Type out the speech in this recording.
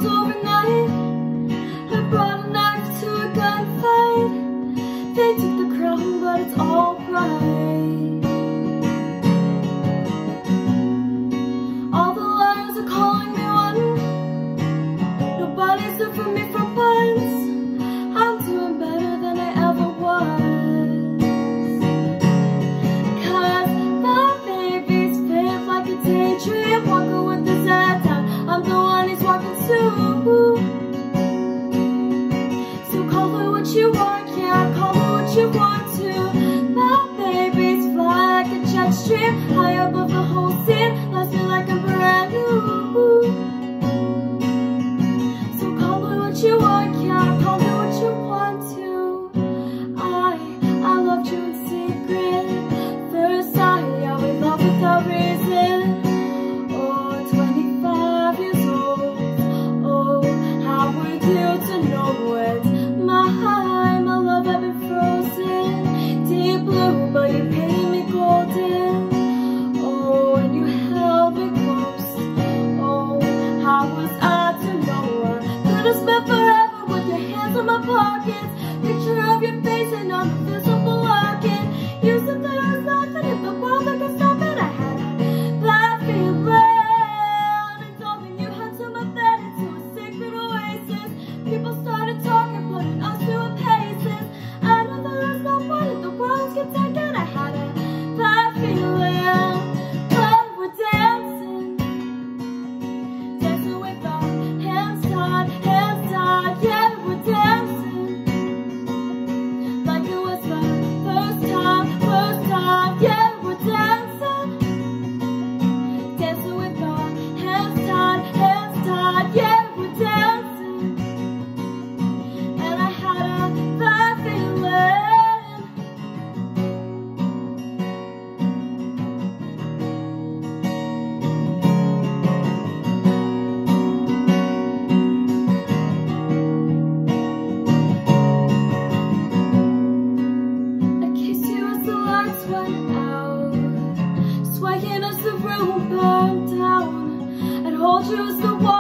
overnight. I brought a knife to a gunfight. They took the crown, but it's alright. All the liars are calling me one. Nobody's there for me for once. I'm doing better than I ever was. 'Cause my baby's fit like a daydream, walking with his head down. I'm the one he's walking to. So call her what you want, yeah, call her what you want to. My baby's fly like a jet stream, high above the whole scene, loves me like I'm brand new. So call her what you want, yeah, call her what you want to. I loved you in secret. First sight, yeah, we love without reason. Oh, 25 years old. Oh, how were you to know it? My love had been frozen, deep blue, but you painted me golden. Oh, and you held me close. Oh, how was I to know her? Could have spent forever with your hands in my pockets. Picture of your face and I'm invisible locket. You said that I was nothing in the world that could stop it. I had that feeling, and told me you had turned my bed into a secret oasis. People started talking, putting us through paces. I know that I was not one in the world could take it. I had that feeling, but we're dancing, dancing with our hands tied, yeah, we're dancing, like it was the first time, yeah, we're dancing, dancing with our hands tied, yeah, we're dancing, and I had that feeling. I kissed you as the lights went out, swaying as the room burned down. I'd hold you as the